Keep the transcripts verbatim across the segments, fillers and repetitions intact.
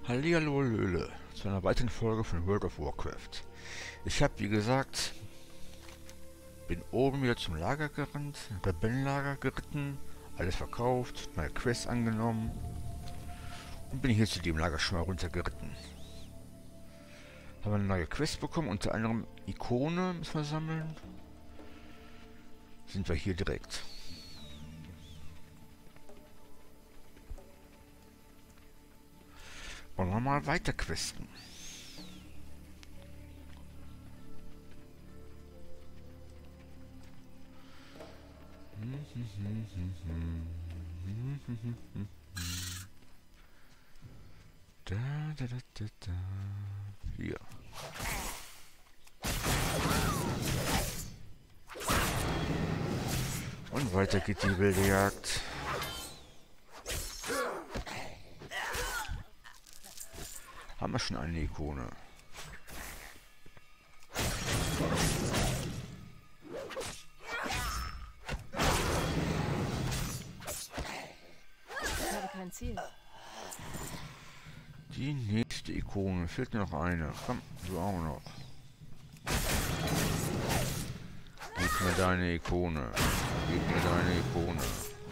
Hallihallo Löle zu einer weiteren Folge von World of Warcraft. Ich habe, wie gesagt, bin oben wieder zum Lager gerannt, Rebellenlager geritten, alles verkauft, neue Quests angenommen und bin hier zu dem Lager schon mal runtergeritten. Haben eine neue Quest bekommen, unter anderem Ikone müssen wir sammeln. Sind wir hier direkt. Wollen wir mal weiter questen. Da, da, da, da, da. Hier. Und weiter geht die wilde Jagd. Haben wir schon eine Ikone. Ich habe kein Ziel. Die nächste Ikone. Fehlt nur noch eine. Komm, du auch noch. Gib mir deine Ikone. Gib mir deine Ikone.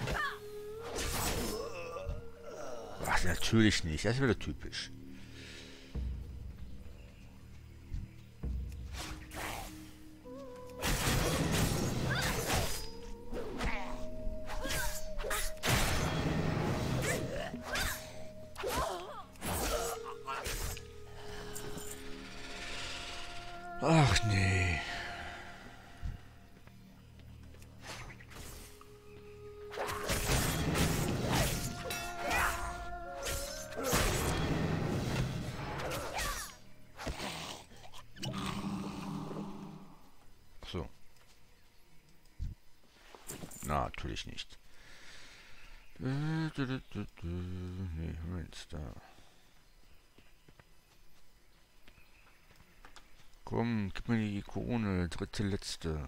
Ach, natürlich nicht. Das ist wieder typisch. Ach nee. So. Na, natürlich nicht. Äh, du, du, du, du. Nee, Moment, da. Komm, gib mir die Ikone, dritte, letzte.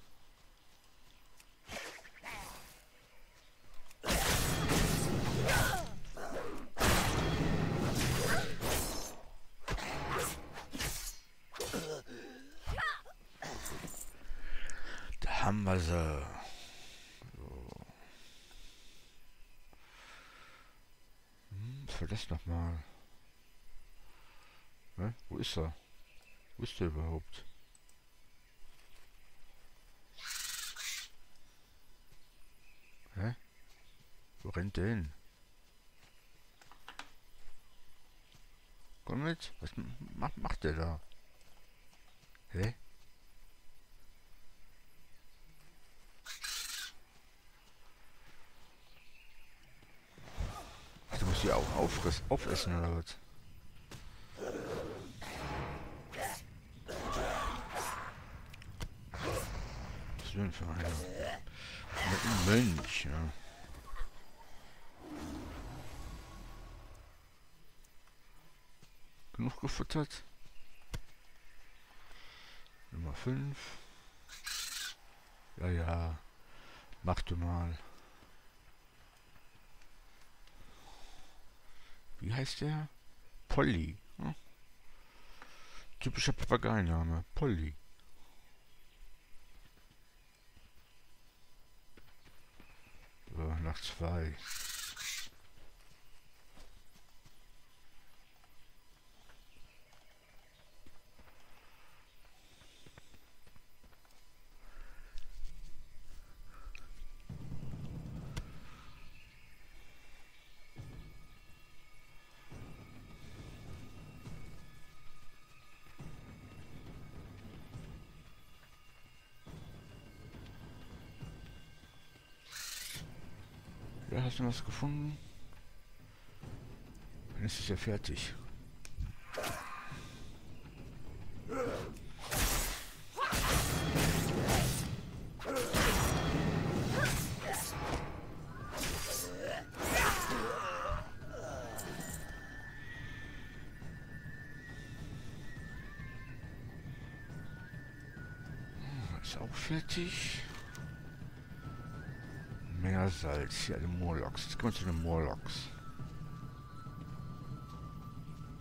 Da haben wir sie. So. Hm, was war das nochmal? Hä? Wo ist er? Wo ist der überhaupt? Hä? Wo rennt der hin? Komm mit. Was macht, macht der da? Hä? Ach, du musst die auch auffriss, aufessen oder was? Was ist denn für einer? Ein Mönch, ja. Genug gefuttert? Nummer fünf. Ja, ja. Mach du mal. Wie heißt der? Polly. Hm? Typischer Papageiname. Polly. So, nach zwei. Ja, hast du was gefunden? Dann ist es ja fertig. Ist auch fertig. Meersalz, hier alle Murlocs. Jetzt kommen wir zu den Murlocs.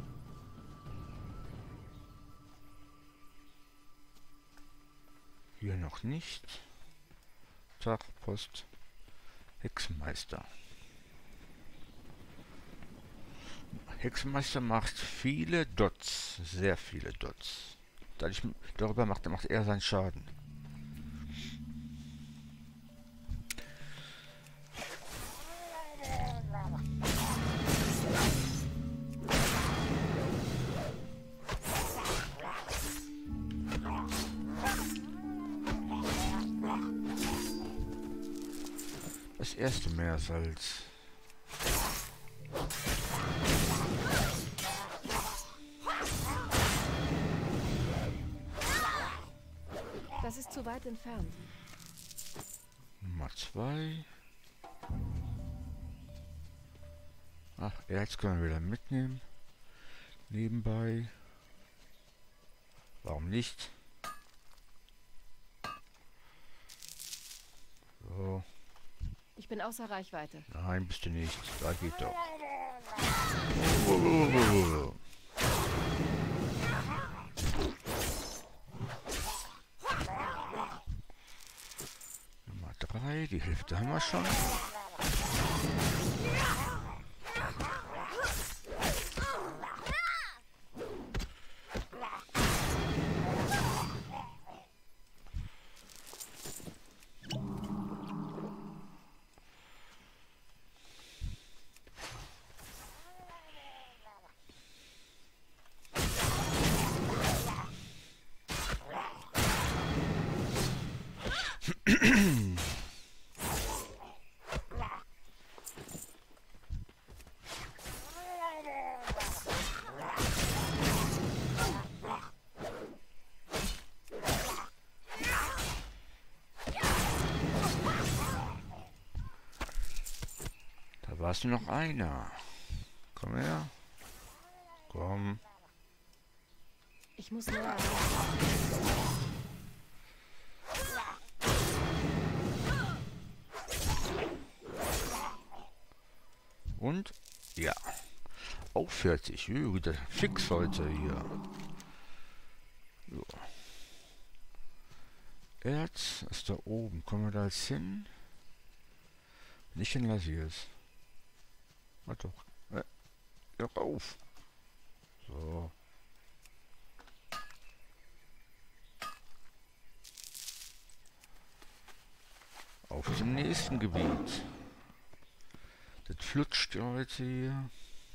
noch nicht. Tag, Post. Hexenmeister. Hexenmeister macht viele Dots. Sehr viele Dots. Dadurch, darüber macht, macht er seinen Schaden. Das erste Meersalz. Das ist zu weit entfernt. Nummer zwei. Ach, Erz können wir wieder mitnehmen. Nebenbei. Warum nicht? So. Ich bin außer Reichweite. Nein, bist du nicht. Da geht doch. Oh, oh, oh, oh. Nummer drei, die Hälfte haben wir schon. Da warst du noch einer. Komm her. Komm. Ich muss näher. Und? Ja. Auch fertig. Jö, wieder fix heute hier. So. Erz ist da oben. Kommen wir da jetzt hin? Nicht hin, lass ich es. Warte doch. Äh, hör auf. So. Auf zum nächsten Gebiet. Das flutscht ja heute hier.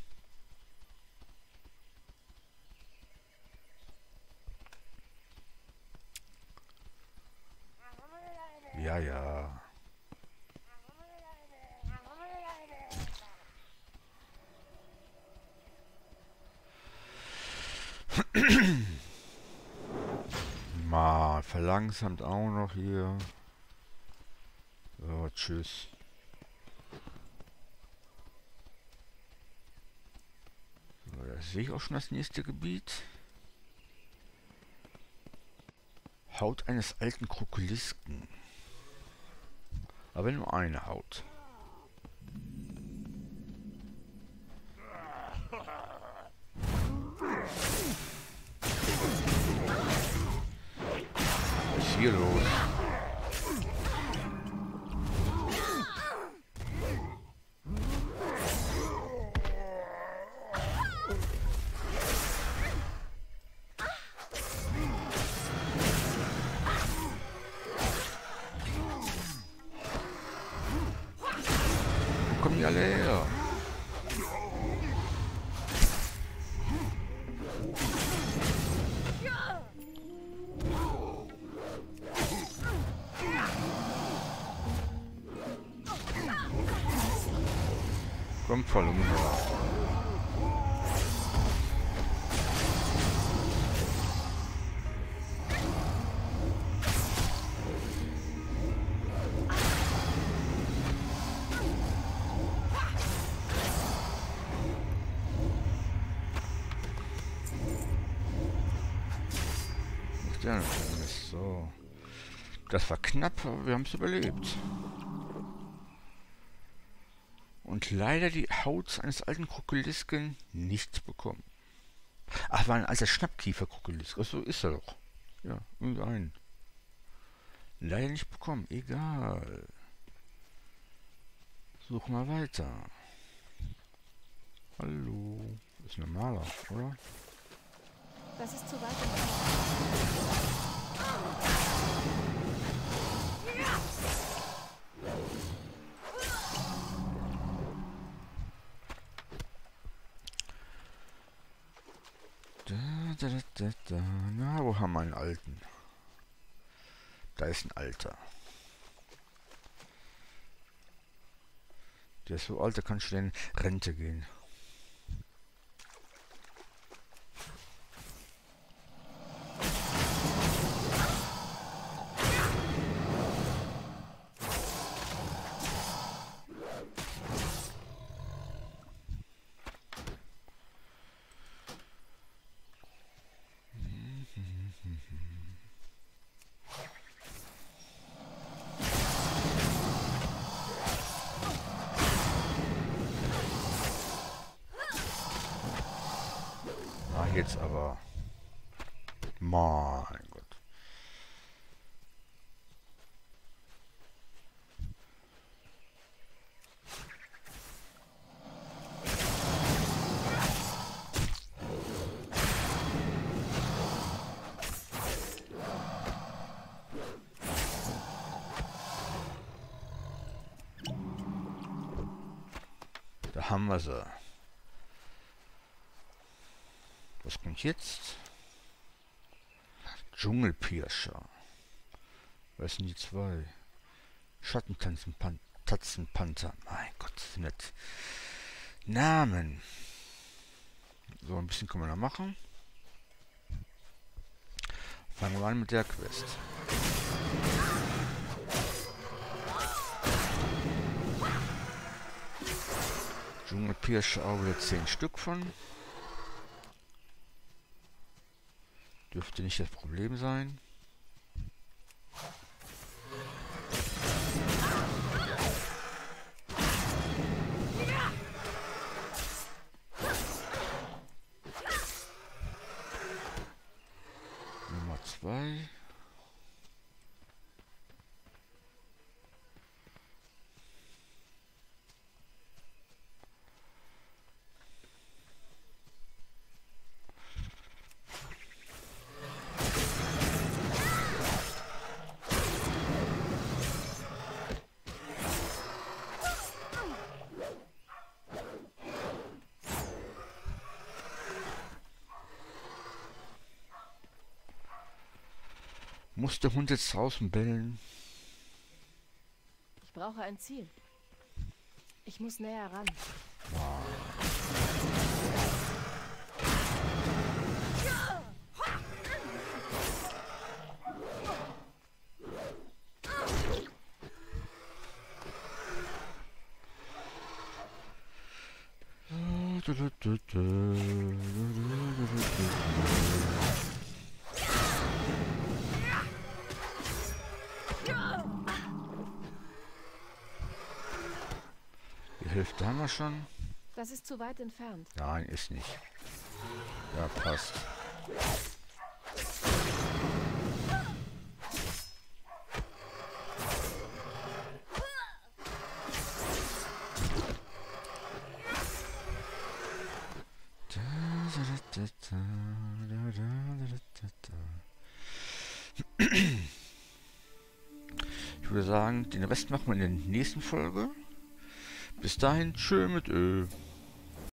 Ja, ja. Mal verlangsamt auch noch hier. So, tschüss. So, da sehe ich auch schon das nächste Gebiet. Haut eines alten Krokolisken. Aber nur eine Haut. Was ist hier los? Wo kommen die alle her? Kommt voll um. Ja, so. Das war knapp, aber wir haben es überlebt. Und leider die Haut eines alten Krokolisken nicht bekommen. Ach, war ein alter Schnappkiefer-Krokolisk. Ach, so ist er doch. Ja, irgendein. Leider nicht bekommen. Egal. Such mal weiter. Hallo. Das ist ein normaler, oder? Das ist zu weit entfernt. Da, da, da, da, da. Na, wo haben wir einen alten? Da ist ein alter. Der ist so alt, da kann schon in Rente gehen. Jetzt aber. Mein Gott. Da haben wir sie. Was kommt jetzt? Dschungelpirscher. Was sind die zwei? Schattentatzenpanther. Mein Gott, das sind nicht Namen. So, ein bisschen können wir noch machen. Fangen wir an mit der Quest. Dschungelpirscher auch wieder zehn Stück von. Dürfte nicht das Problem sein. Nummer zwei. Muss der Hund jetzt draußen bellen? Ich brauche ein Ziel. Ich muss näher ran. Wow. Die Hälfte haben wir schon. Das ist zu weit entfernt. Nein, ist nicht. Ja, passt. Ich würde sagen, den Rest machen wir in der nächsten Folge. Bis dahin, tschö mit Ö.